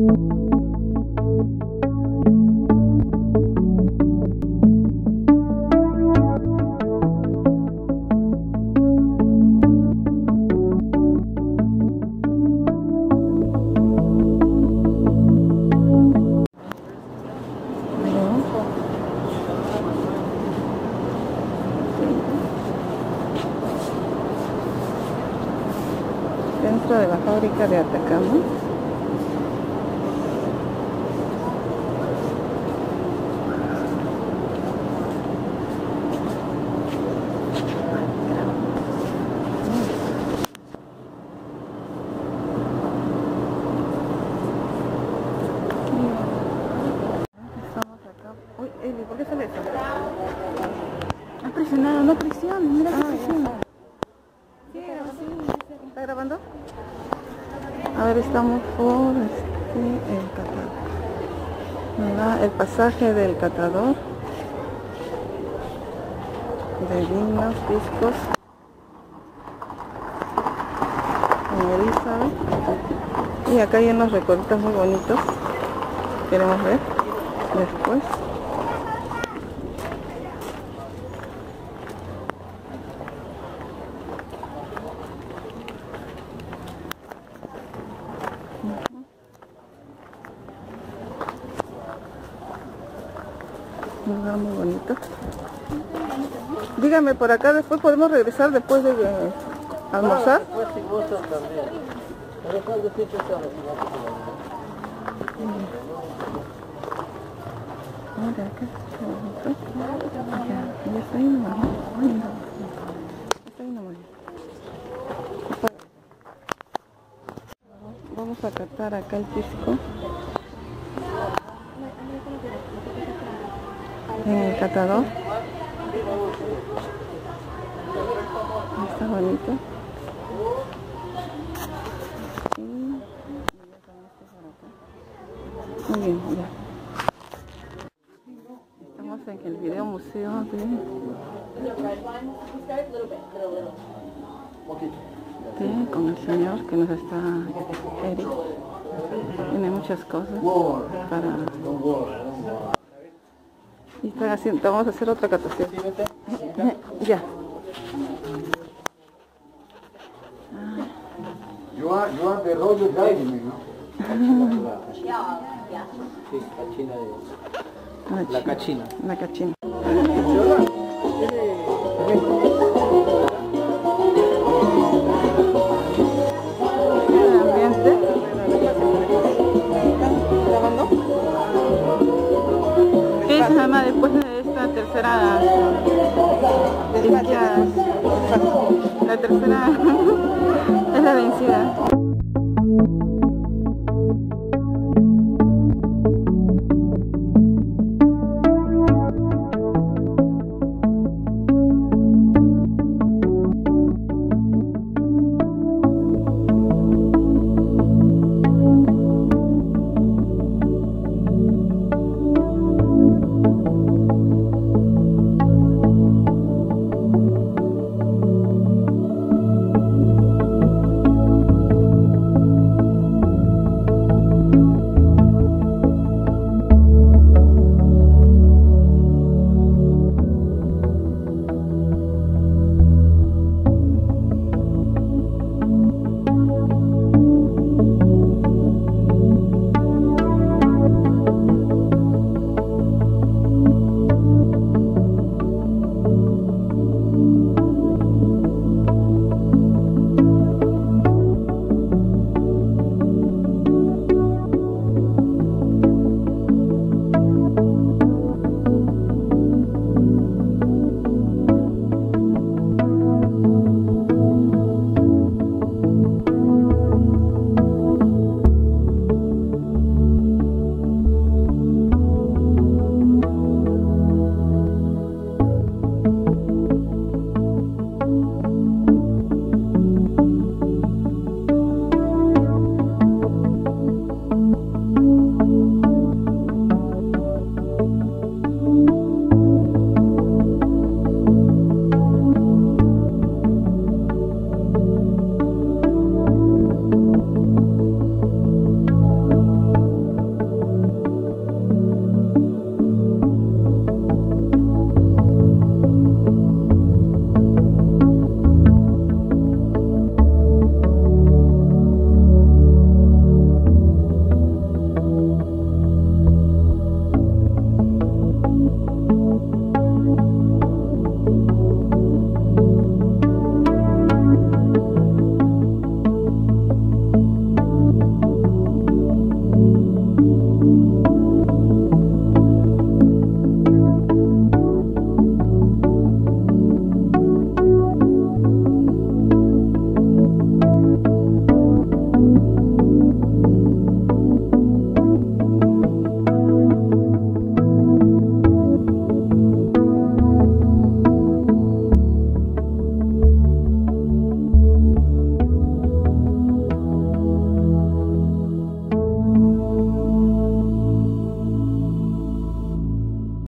Dentro de la fábrica de Atacama. Estamos acá. Uy, Eli, ¿por qué sale eso? Ha presionado, no presiones, mira que presiona. ¿Está grabando? A ver, estamos por el catador. El pasaje del catador de vinos, piscos. En Elizabeth. Y acá hay unos recorridos muy bonitos. Queremos ver después. Un lugar muy bonito. Dígame, por acá después podemos regresar después de almorzar. Mira, acá está bonito. Ya está ahí nomás. Está ahí nomás. Vamos a catar acá el pisco. En el catador. Está bonito. Muy bien, ya. Estamos en el video museo con el señor que nos está Eric. Tiene muchas cosas para... Y están haciendo, vamos a hacer otra catación. Ya. Joan de rollo Jaime, ¿no? Sí, cachina de... La cachina. La cachina. El ambiente. ¿Grabando? ¿Qué dices, mamá, después de esta tercera limpiada? La tercera es la vencida.